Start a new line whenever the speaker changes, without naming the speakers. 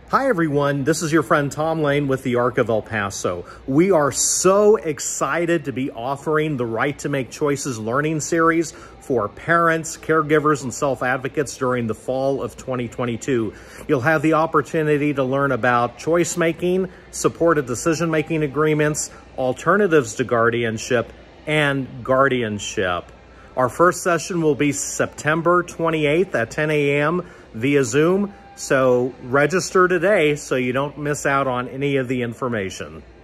Hi everyone, this is your friend Tom Lane with the Arc of El Paso. We are so excited to be offering the Right to Make Choices learning series for parents, caregivers, and self-advocates during the fall of 2022. You'll have the opportunity to learn about choice making, supported decision-making agreements, alternatives to guardianship, and guardianship. Our first session will be September 28th at 10 a.m. via Zoom. So register today so you don't miss out on any of the information.